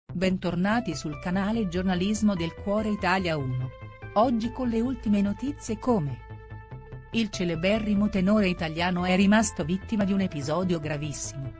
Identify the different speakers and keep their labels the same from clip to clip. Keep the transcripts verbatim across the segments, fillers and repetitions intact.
Speaker 1: Bentornati sul canale Giornalismo del Cuore Italia uno. Oggi con le ultime notizie come: il celeberrimo tenore italiano è rimasto vittima di un episodio gravissimo.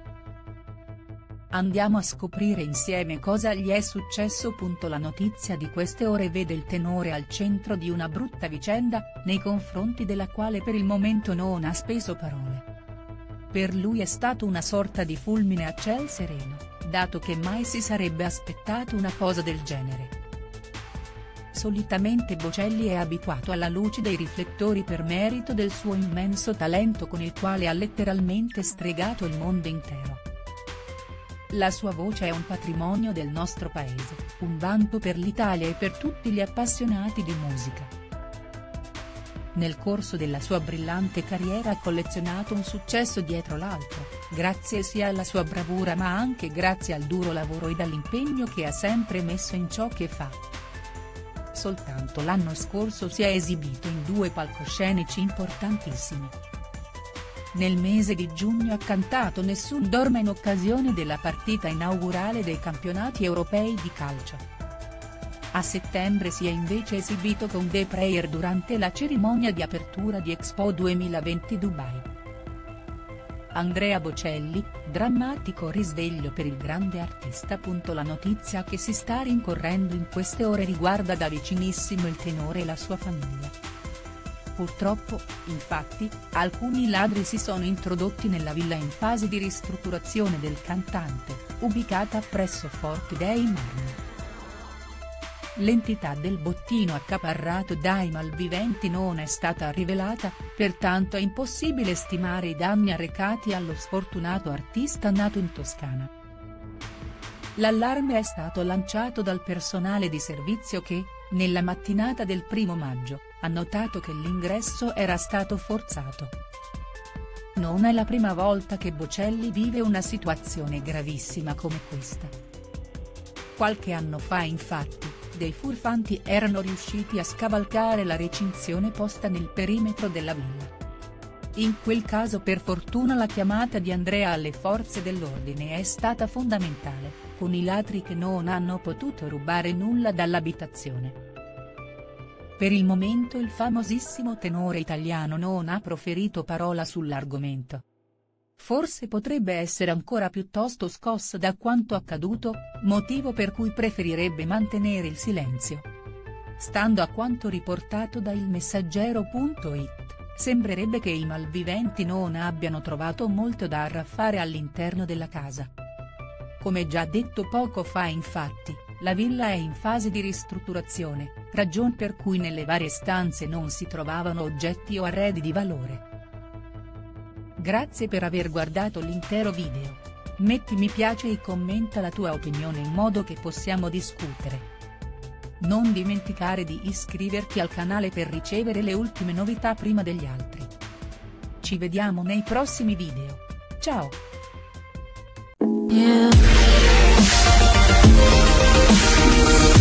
Speaker 1: Andiamo a scoprire insieme cosa gli è successo. La notizia di queste ore vede il tenore al centro di una brutta vicenda, nei confronti della quale per il momento non ha speso parole. Per lui è stato una sorta di fulmine a ciel sereno, dato che mai si sarebbe aspettato una cosa del genere. Solitamente Bocelli è abituato alla luce dei riflettori per merito del suo immenso talento con il quale ha letteralmente stregato il mondo intero. La sua voce è un patrimonio del nostro paese, un vanto per l'Italia e per tutti gli appassionati di musica. Nel corso della sua brillante carriera ha collezionato un successo dietro l'altro, grazie sia alla sua bravura ma anche grazie al duro lavoro ed all'impegno che ha sempre messo in ciò che fa. Soltanto l'anno scorso si è esibito in due palcoscenici importantissimi. Nel mese di giugno ha cantato Nessun dorme in occasione della partita inaugurale dei campionati europei di calcio. A settembre si è invece esibito con The Prayer durante la cerimonia di apertura di Expo duemilaventi Dubai. Andrea Bocelli, drammatico risveglio per il grande artista. La notizia che si sta rincorrendo in queste ore riguarda da vicinissimo il tenore e la sua famiglia. Purtroppo, infatti, alcuni ladri si sono introdotti nella villa in fase di ristrutturazione del cantante, ubicata presso Forte dei Marmi. L'entità del bottino accaparrato dai malviventi non è stata rivelata, pertanto è impossibile stimare i danni arrecati allo sfortunato artista nato in Toscana. L'allarme è stato lanciato dal personale di servizio che, nella mattinata del primo maggio, ha notato che l'ingresso era stato forzato. Non è la prima volta che Bocelli vive una situazione gravissima come questa. Qualche anno fa infatti, dei furfanti erano riusciti a scavalcare la recinzione posta nel perimetro della villa. In quel caso per fortuna la chiamata di Andrea alle forze dell'ordine è stata fondamentale, con i ladri che non hanno potuto rubare nulla dall'abitazione. Per il momento il famosissimo tenore italiano non ha proferito parola sull'argomento. Forse potrebbe essere ancora piuttosto scosso da quanto accaduto, motivo per cui preferirebbe mantenere il silenzio. Stando a quanto riportato da Il Messaggero punto it, sembrerebbe che i malviventi non abbiano trovato molto da arraffare all'interno della casa. Come già detto poco fa infatti, la villa è in fase di ristrutturazione, ragion per cui nelle varie stanze non si trovavano oggetti o arredi di valore. Grazie per aver guardato l'intero video. Metti mi piace e commenta la tua opinione in modo che possiamo discutere. Non dimenticare di iscriverti al canale per ricevere le ultime novità prima degli altri. Ci vediamo nei prossimi video. Ciao! Yeah.